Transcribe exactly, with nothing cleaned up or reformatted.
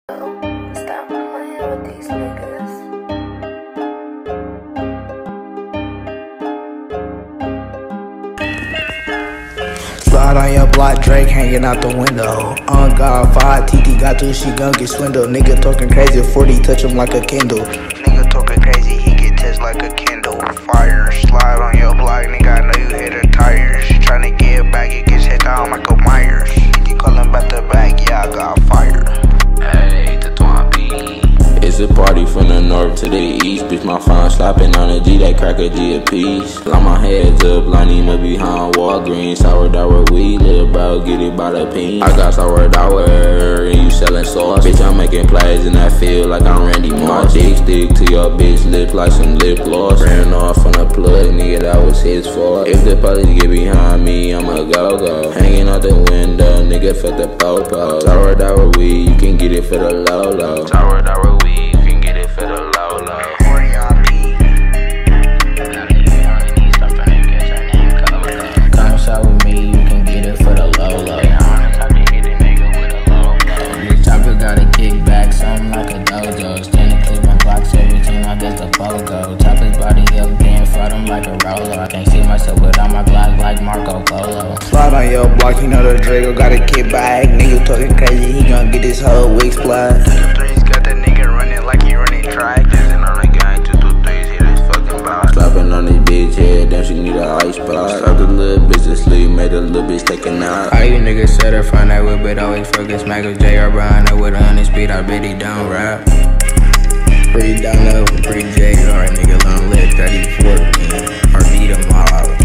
Stop playing with these niggas. Slide on your block, Drake hanging out the window. On God, five T T got to, she gon' get swindled. Nigga talking crazy, forty touch him like a Kindle. Nigga talking crazy, he get touched like a Kindle. Fire, slide on your block, nigga, I know you hit her tires. Tryna get back, it gets hit down like a Myers. You callin' back the back, yeah, I got fire. Hey, the Twan P. It's a party from the north to the east. Bitch, my phone slapping on a G, that crack a G a piece. Line my heads up, line him up behind Walgreens. Sourdough weed, little bro, get it by the pin. I got sourdough and you selling sauce. Bitch, I'm making plays in that field like I'm Randy Moss. My dick stick to your bitch lips like some lip gloss. Ran off on the plug, nigga, that was his fault. If the police get behind me, I'ma go-go. Hanging out the window, nigga, for the po-po. Sourdough weed, you can get it for the low-low. Sourdough weed. Top his body up, then fight him like a roller. I can't see myself without my Glock like Marco Polo. Slide on your block, you know the Draco got a kid bag. Nigga talking crazy, he gon' get his whole wig splat. two two threes got that nigga running like he running track. Dancing on the gang, two two threes hit his fucking box. Slapping on this bitch head, then she need a ice spot. Slapped a little bitch to sleep, made a little bitch take a nap. All you niggas said her find that whip, but always fucking smack with J R behind her with a hundred speed. I bet he don't rap. Free down low, free J R, nigga long live thirty-four, man. Or beat 'em all.